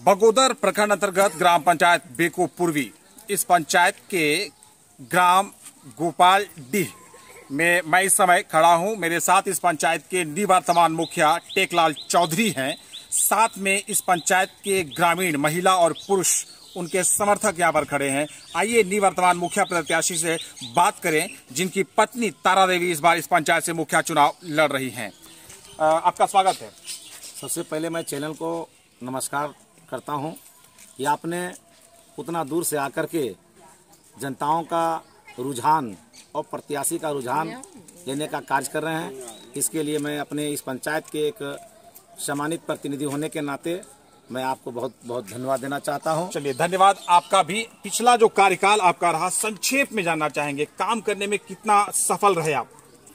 बगोदर प्रखंड अंतर्गत ग्राम पंचायत बेको पूर्वी, इस पंचायत के ग्राम गोपालडीह में मैं इस समय खड़ा हूं। मेरे साथ इस पंचायत के निवर्तमान मुखिया टेकलाल चौधरी हैं। साथ में इस पंचायत के ग्रामीण महिला और पुरुष उनके समर्थक यहां पर खड़े हैं। आइए निवर्तमान मुखिया प्रत्याशी से बात करें, जिनकी पत्नी तारा देवी इस बार इस पंचायत से मुखिया चुनाव लड़ रही हैं। आपका स्वागत है। सबसे पहले मैं चैनल को नमस्कार करता हूं कि आपने उतना दूर से आकर के जनताओं का रुझान और प्रत्याशी का रुझान लेने का कार्य कर रहे हैं। इसके लिए मैं अपने इस पंचायत के एक सम्मानित प्रतिनिधि होने के नाते मैं आपको बहुत बहुत धन्यवाद देना चाहता हूं। चलिए, धन्यवाद आपका भी। पिछला जो कार्यकाल आपका रहा, संक्षेप में जानना चाहेंगे, काम करने में कितना सफल रहे आप?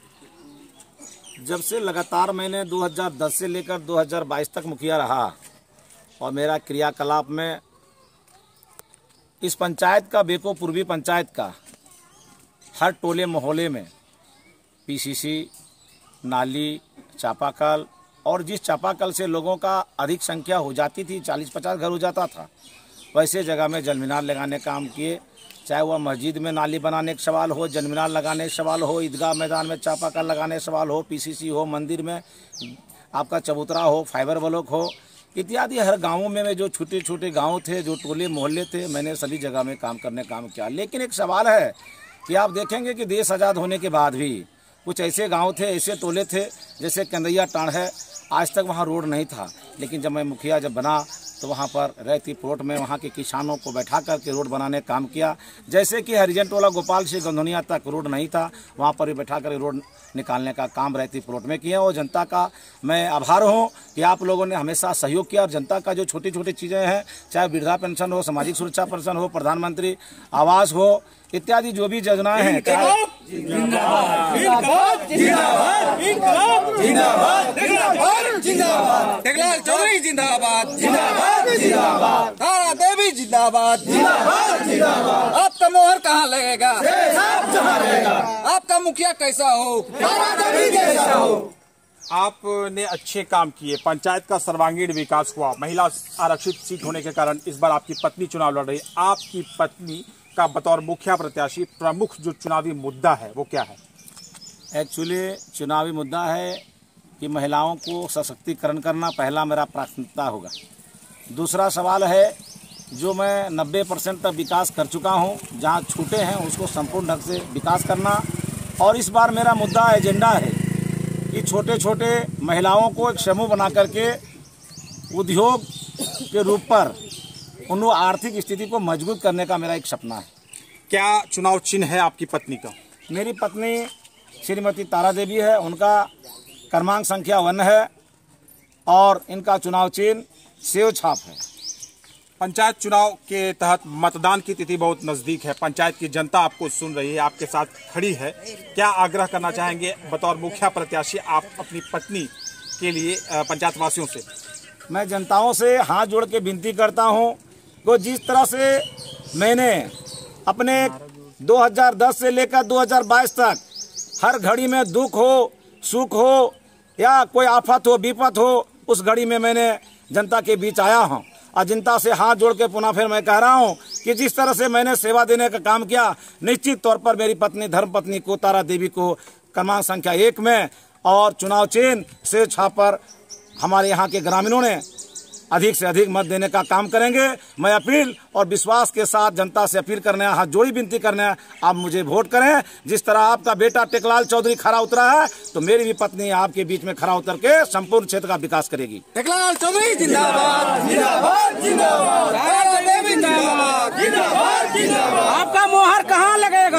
जब से लगातार मैंने 2010 से लेकर 2022 तक मुखिया रहा और मेरा क्रियाकलाप में इस पंचायत का, बेको पूर्वी पंचायत का, हर टोले मोहल्ले में पीसीसी, नाली, चापाकल और जिस चापाकल से लोगों का अधिक संख्या हो जाती थी, 40-50 घर हो जाता था, वैसे जगह में जल मीनार लगाने का काम किए। चाहे वह मस्जिद में नाली बनाने का सवाल हो, जल मीनार लगाने का सवाल हो, ईदगाह मैदान में चापाकल लगाने का सवाल हो, पीसीसी हो, मंदिर में आपका चबूतरा हो, फाइबर ब्लॉक हो, इत्यादि हर गाँवों में जो छोटे छोटे गाँव थे, जो टोले मोहल्ले थे, मैंने सभी जगह में काम किया। लेकिन एक सवाल है कि आप देखेंगे कि देश आज़ाद होने के बाद भी कुछ ऐसे गांव थे, ऐसे टोले थे, जैसे कंदैया टाण है, आज तक वहां रोड नहीं था। लेकिन जब मैं मुखिया बना तो वहां पर रैती प्लॉट में वहां के किसानों को बैठा करके रोड बनाने का काम किया। जैसे कि हरिजन टोला गोपाल से गंधोनिया तक रोड नहीं था, वहां पर भी बैठा कर रोड निकालने का काम रैती प्लॉट में किया। और जनता का मैं आभार हूँ कि आप लोगों ने हमेशा सहयोग किया। और जनता का जो छोटी छोटी चीज़ें हैं, चाहे वृद्धा पेंशन हो, सामाजिक सुरक्षा पेंशन हो, प्रधानमंत्री आवास हो, इत्यादि जो भी योजनाएं हैं, टेकलाल चौधरी जिंदाबाद, जिंदाबाद, जिंदाबाद, तारा देवी जिंदाबाद, जिंदाबाद, जिंदाबाद। आपका मोहर कहाँ लगेगा? आपका मुखिया कैसा हो? तारा देवी जैसा हो। आपने अच्छे काम किए, पंचायत का सर्वांगीण विकास हुआ, महिला आरक्षित सीट होने के कारण इस बार आपकी पत्नी चुनाव लड़ रही। आपकी पत्नी का बतौर मुखिया प्रत्याशी प्रमुख जो चुनावी मुद्दा है वो क्या है? एक्चुअली चुनावी मुद्दा है कि महिलाओं को सशक्तिकरण करना पहला मेरा प्राथमिकता होगा। दूसरा सवाल है, जो मैं 90% तक विकास कर चुका हूं, जहां छूटे हैं उसको संपूर्ण ढंग से विकास करना। और इस बार मेरा मुद्दा एजेंडा है कि छोटे छोटे महिलाओं को एक समूह बना करके उद्योग के रूप पर उन आर्थिक स्थिति को मजबूत करने का मेरा एक सपना है। क्या चुनाव चिन्ह है आपकी पत्नी का? मेरी पत्नी श्रीमती तारा देवी है, उनका क्रमांक संख्या 1 है और इनका चुनाव चिन्ह सेव छाप है। पंचायत चुनाव के तहत मतदान की तिथि बहुत नजदीक है। पंचायत की जनता आपको सुन रही है, आपके साथ खड़ी है। क्या आग्रह करना चाहेंगे बतौर मुखिया प्रत्याशी आप अपनी पत्नी के लिए पंचायत वासियों से? मैं जनताओं से हाथ जोड़ के विनती करता हूं कि जिस तरह से मैंने अपने 2010 से लेकर 2022 तक हर घड़ी में दुख हो, सुख हो या कोई आफत हो, विपत हो, उस घड़ी में मैंने जनता के बीच आया हूं। और जनता से हाथ जोड़ के पुनः फिर मैं कह रहा हूं कि जिस तरह से मैंने सेवा देने का काम किया, निश्चित तौर पर मेरी पत्नी धर्मपत्नी को, तारा देवी को, क्रमांक संख्या 1 में और चुनाव चिन्ह से छाप पर हमारे यहाँ के ग्रामीणों ने अधिक से अधिक मत देने का काम करेंगे। मैं अपील और विश्वास के साथ जनता से अपील करने, हाथ जोड़ी विनती करने, आप मुझे वोट करें। जिस तरह आपका बेटा टेकलाल चौधरी खरा उतरा है, तो मेरी भी पत्नी आपके बीच में खरा उतर के संपूर्ण क्षेत्र का विकास करेगी। टेकलाल चौधरी जिंदाबाद, जिंदाबाद, जिंदाबाद, तारा देवी जिंदाबाद, जिंदाबाद, जिंदाबाद। आपका मोहर कहाँ लगेगा?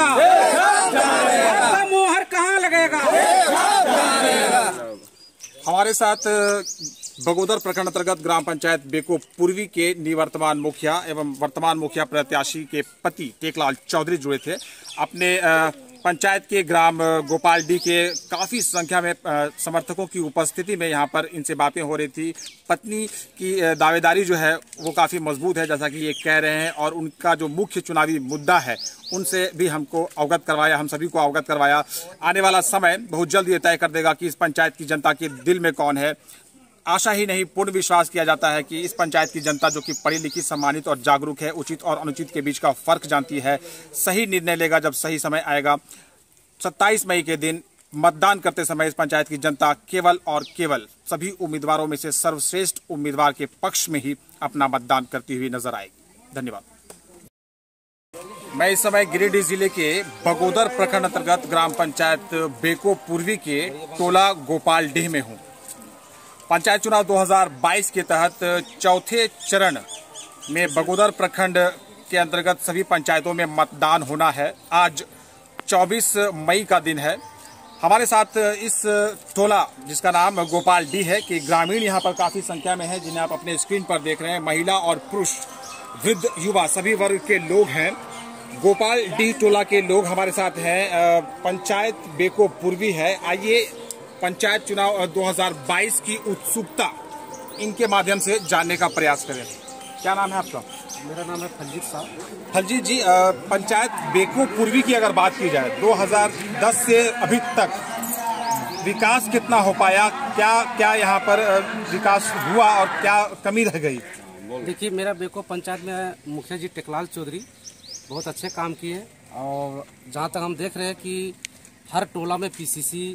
आपका मोहर कहाँ लगेगा? हमारे साथ बगोदर प्रखंड अंतर्गत ग्राम पंचायत बेको पूर्वी के निवर्तमान मुखिया एवं वर्तमान मुखिया प्रत्याशी के पति टेकलाल चौधरी जुड़े थे। अपने पंचायत के ग्राम गोपालडीह के काफ़ी संख्या में समर्थकों की उपस्थिति में यहाँ पर इनसे बातें हो रही थी। पत्नी की दावेदारी जो है वो काफ़ी मजबूत है, जैसा कि ये कह रहे हैं, और उनका जो मुख्य चुनावी मुद्दा है उनसे भी हमको अवगत करवाया, हम सभी को अवगत करवाया। आने वाला समय बहुत जल्द ये तय कर देगा कि इस पंचायत की जनता के दिल में कौन है। आशा ही नहीं पूर्ण विश्वास किया जाता है कि इस पंचायत की जनता जो कि पढ़ी लिखी, सम्मानित और जागरूक है, उचित और अनुचित के बीच का फर्क जानती है, सही निर्णय लेगा जब सही समय आएगा। 27 मई के दिन मतदान करते समय इस पंचायत की जनता केवल और केवल सभी उम्मीदवारों में से सर्वश्रेष्ठ उम्मीदवार के पक्ष में ही अपना मतदान करती हुई नजर आएगी। धन्यवाद। मैं इस समय गिरिडीह जिले के बगोदर प्रखंड अंतर्गत ग्राम पंचायत बेको पूर्वी के टोला गोपालडीह में हूं। पंचायत चुनाव 2022 के तहत चौथे चरण में बगोदर प्रखंड के अंतर्गत सभी पंचायतों में मतदान होना है। आज 24 मई का दिन है। हमारे साथ इस टोला जिसका नाम गोपालडीह है कि ग्रामीण यहाँ पर काफी संख्या में है, जिन्हें आप अपने स्क्रीन पर देख रहे हैं। महिला और पुरुष, वृद्ध, युवा सभी वर्ग के लोग हैं। गोपालडीह टोला के लोग हमारे साथ हैं। पंचायत बेको पूर्वी है। आइए पंचायत चुनाव 2022 की उत्सुकता इनके माध्यम से जानने का प्रयास करें। क्या नाम है आपका? मेरा नाम है फलजीत साहब। फलजीत जी, पंचायत बेको पूर्वी की अगर बात की जाए 2010 से अभी तक विकास कितना हो पाया, क्या यहाँ पर विकास हुआ और क्या कमी रह गई? देखिए, मेरा बेको पंचायत में मुखिया जी टेकलाल चौधरी बहुत अच्छे काम किए और जहाँ तक हम देख रहे हैं कि हर टोला में पीसीसी,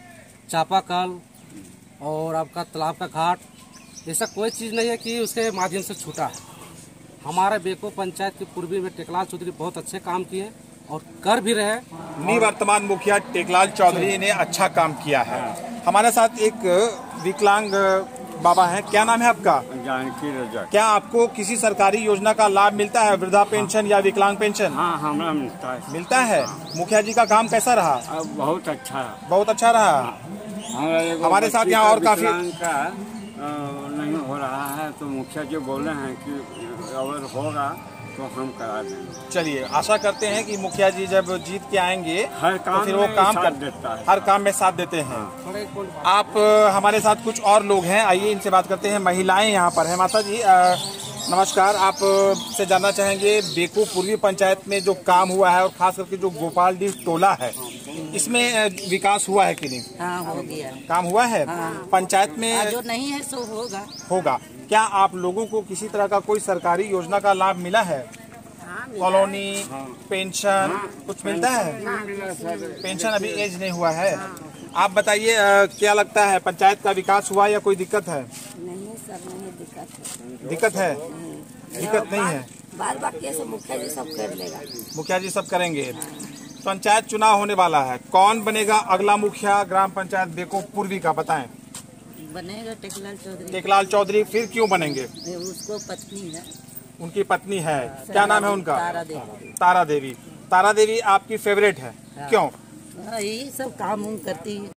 चापाकल और आपका तालाब का घाट, ऐसा कोई चीज़ नहीं है कि उसके माध्यम से छूटा है। हमारे बेको पंचायत के पूर्वी में टेकलाल चौधरी बहुत अच्छे काम किए और कर भी रहे। निवर्तमान मुखिया टेकलाल चौधरी ने अच्छा काम किया है। हमारे साथ एक विकलांग बाबा है। क्या नाम है आपका? जानकी रजा। क्या आपको किसी सरकारी योजना का लाभ मिलता है, वृद्धा पेंशन या विकलांग पेंशन? हाँ, हमें मिलता है। मिलता है। मुखिया जी का काम कैसा रहा? अब बहुत अच्छा है। बहुत अच्छा रहा। हमारे साथ यहाँ और काफी का नहीं हो रहा है, तो मुखिया जी बोले हैं कि अगर होगा तो हम करा देंगे। चलिए, आशा करते हैं कि मुखिया जी जब जीत के आएंगे हर काम तो फिर वो में काम साथ देता है। हर काम में साथ देते हैं। आप हमारे साथ कुछ और लोग हैं, आइए इनसे बात करते हैं। महिलाएं यहाँ पर हैं। माता जी नमस्कार। आप से जानना चाहेंगे बेको पूर्वी पंचायत में जो काम हुआ है और खास करके जो गोपालडीह टोला है, इसमें विकास हुआ है कि नहीं? हाँ, हो गया। काम हुआ है। हाँ। पंचायत में जो नहीं है सो होगा। क्या आप लोगों को किसी तरह का कोई सरकारी योजना का लाभ मिला है? हाँ, कॉलोनी, पेंशन कुछ मिलता है? पेंशन अभी एज नहीं हुआ है। आप बताइए, क्या लगता है पंचायत का विकास हुआ या कोई दिक्कत है? नहीं सर, नहीं दिक्कत है। दिक्कत है? दिक्कत नहीं है। बाद बाकी से मुखिया जी सब कर लेगा। मुखिया जी सब करेंगे। पंचायत चुनाव होने वाला है, कौन बनेगा अगला मुखिया ग्राम पंचायत बेको पूर्वी का, बताएं। बनेगा टेकलाल चौधरी। टेकलाल चौधरी। फिर क्यों बनेंगे? उसको पत्नी है। उनकी पत्नी है। क्या नाम है उनका? तारा देवी। तारा देवी। तारा देवी आपकी फेवरेट है? क्यों? यही सब काम करती है।